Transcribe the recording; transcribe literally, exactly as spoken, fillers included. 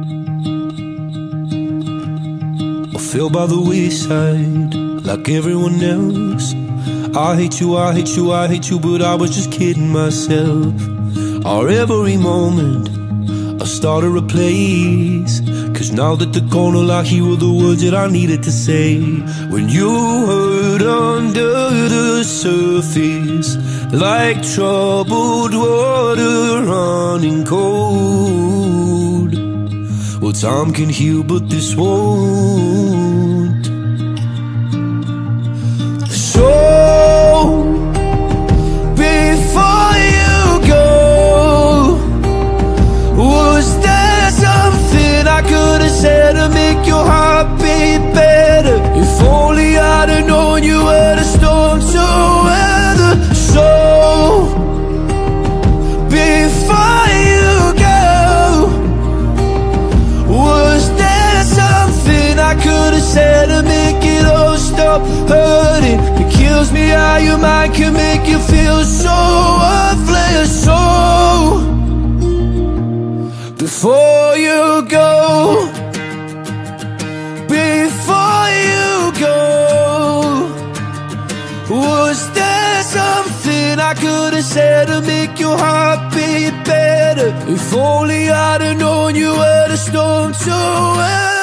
I fell by the wayside like everyone else. I hate you, I hate you, I hate you, but I was just kidding myself. Our every moment I started a place, cause now that they're gone, all I hear were the words that I needed to say. When you hurt under the surface, like troubled water running cold. Well, time can heal, but this won't. So, before you go, was there something I could have said to make your heart beat better? If only I'd have known you were the storm to weather. So, before you go, was there something I could have said to make it all stop hurting? It kills me how your mind can make you feel so worthless. So, before you go, before you go, was there something I could have said to make your heart beat better? If only I'd have known you were the storm to weather.